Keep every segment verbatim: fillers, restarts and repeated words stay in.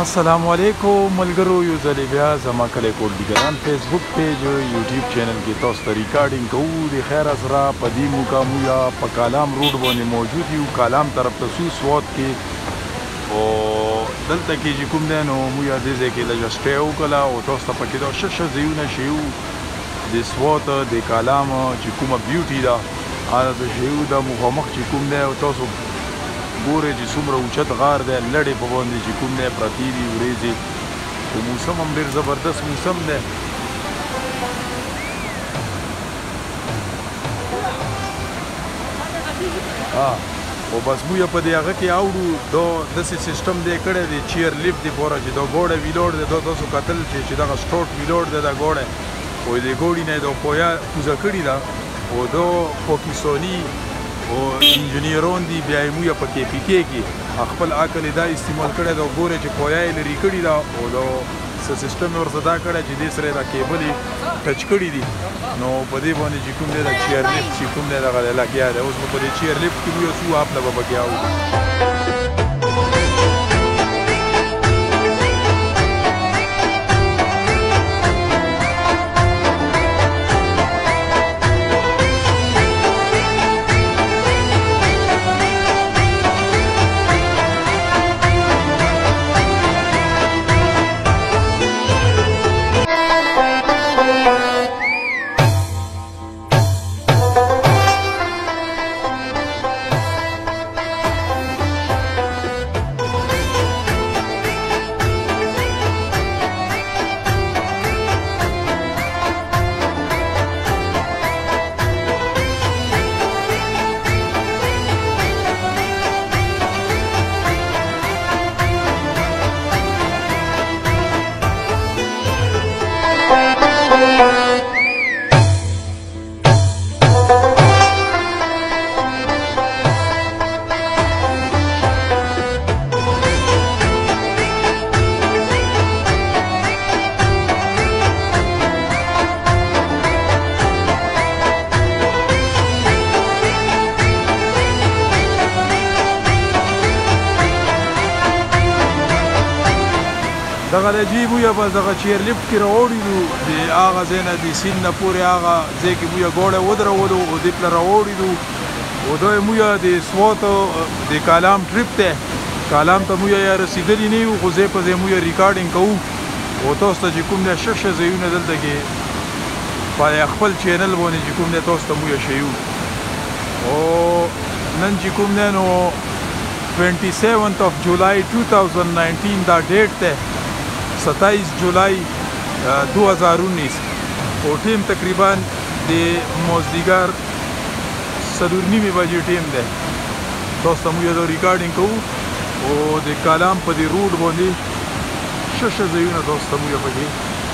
السلام علیکم ملګرو، یو ځل بیا زما کلی کوټ دیګران فیسبوک پیج یوټیوب چینل کې تاسو ته ریکارډینګ کوو. د خیر سره په دې موقع مویا په کالام روډ باندې موجود یو، کالام طرف ته سو سوات کې او دلته کې چې کوم دی نو مویا دې ځای کې لږه سټې وکړه او تاسو ته پکې دا ښه ښه ځایونه ښیو د سوات د کالام چې کومه بیوټي ده هغه ته ښیو. دا مخامخ چې کوم دی او تاسو ګورئ چې څومره اوچت غار دی، لړې په باندې چې کوم دی پرتې دي وریځې، خو موسم هم ډېر زبردست موسم دی. او بس موږ په دې هغه کې اوړو دا داسې سیسټم دی کړی دی چیر لیفټ دپاره چې دا ګوړه ویلوړ دی، دا تاسو کتل چې دغه سټوټ ویلوړ دی دا ګوړه، او د ګوړې نه یې دا پویه کوزه کړې ده او دا پاکستاني او انجینیران دي، بیا یې موږ په کې پي کې کې خپل عقل یې دا استعمال کړی ده. ګورئ چې پویه یې لرې کړې ده او دا څه سیسټم یې ورته دا کړی چې دې سره یې دا کیبل یې ټچ کړي دي، نو په دې باندې چې کوم دی دا چیر لیفټ چې کوم دی دغه لګیا دی. اوس به په دې چیر لیفټ کې موږ څو اپله به پکې اورو. دغه لجی موږ بس دغه چیر لیفټ کې راوړلو د هغه ځای نه د سیند نه پورې هغه ځای کې موږ ګوړه ودرولو او دې پله راوړلو او دا موږ د سوات د کالام ټریپ دی، کالام ته موږ یا رسېدلي نه یو، خو ځای په ځای موږ ریکارډینګ کوو او تاسو ته چې کوم دی ښه ښه ځایونه دلته کې په خپل چینل باندې چې کوم دی تاسو ته موږ ښیو. او نن چې کوم دی نو ټوینټي سیونت اف جولای ټو تھاؤزنڈ نائنٹین دا ډیټ دی، ستائیس جولائی دو ہزار انیس، اور ٹیم تقریباً دے مازدیگر څلور نیمې بجې ټیم دی. تاسو ته موږ دا ریکارډینګ کوو او د کالام په دې روډ باندې ښه ښه ځایونه تاسو ته موږ پکې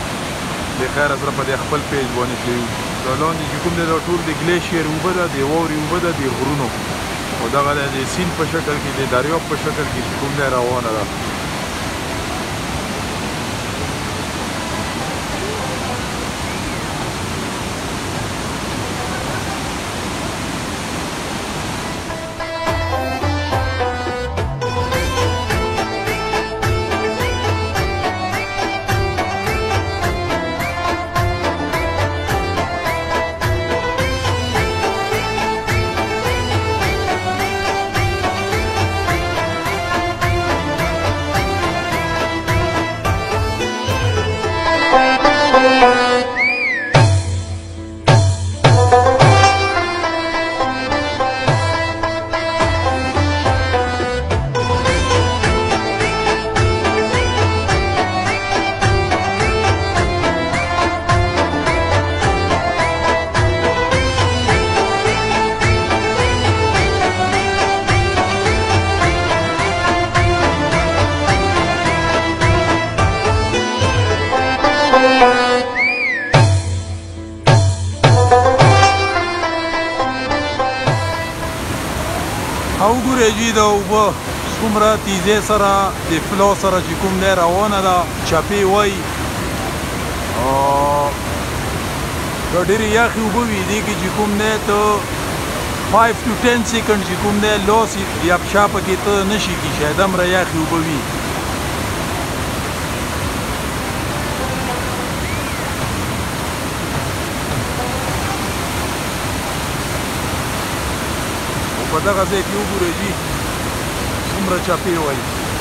د خیر سره په دې خپل پیج باندې ښیو. دا لاندې چې کوم دی دا ټول د ګلیشیر اوبه ده، د واورې اوبه ده د غرونو، او دغه د سیند په شکل کې د دریاب په شکل کې چې کوم دی روانه ده. او ګورئ جی دا اوبه څومره تیزۍ سره د فلو سره چې کوم دی روانه ده، چپې وایي دا ډېرې یخې اوبه وي. دې کې چې کوم دی ته five to ten سیکنډ چې کوم دی لاس یا پښه پکې ته نشي کېښی، دومره یخې اوبه وي. په دغه ځای کې وګورئ جي څومره چاپې وایي.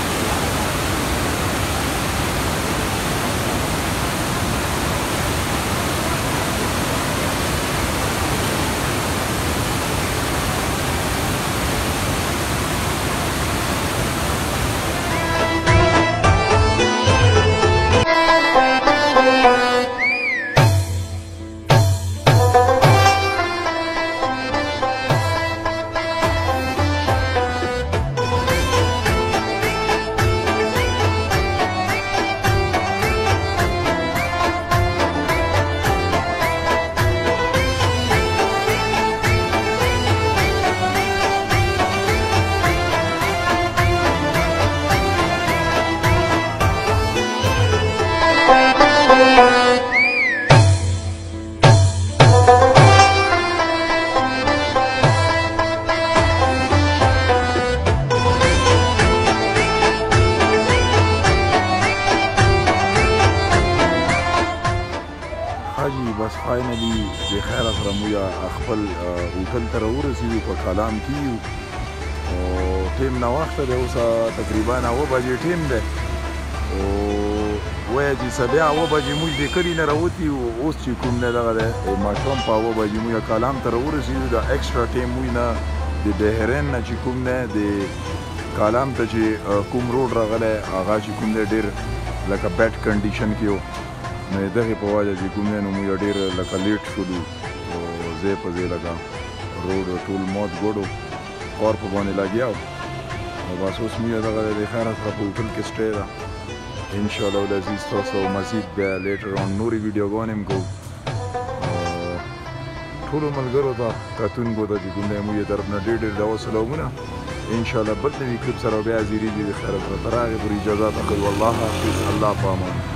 بس فاینلی د خیر سره موږ خپل هوټل ته راورسېدو په کالام کې یو او ټیم ناوخته دی اوس تقریبا اوه بجې ټیم دی او وایه چې سبیا اوه بجې موږ د کلي نه راوتي وو اوس چې کوم دی دغه دی ماښام په اوه بجې موږ کالام ته راورسېدو دا ایکسټرا ټیم موږ نه د بحرین نه چې کوم دی د کالام ته چې کوم روډ راغلی هغه چې کوم دی ډېر لکه بیډ کنډیشن کې و نو دغې په وجه چې کوم دی نو موږ ډېر لکه لیټ شولو او ځای په ځای لکه روډ ټول موت ګوډ و کار په باندې لګیا و نو بس اوس موږ دغه د خیره سره په هوټل کې سټې ده انشاءالله العزیز تاسو مزید بیا لیټر آن نورې ویډیوګانې هم کوو ټولو ملګرو ته کتونکو ته چې کوم دی موږ یې طرف نه ډېر ډېر دعا سلامونه انشاءالله بل نوي کلپ سره بیا حاضرېږي د خیره سره تر هغې پورې اجازات اخلو والله حافظ الله په امان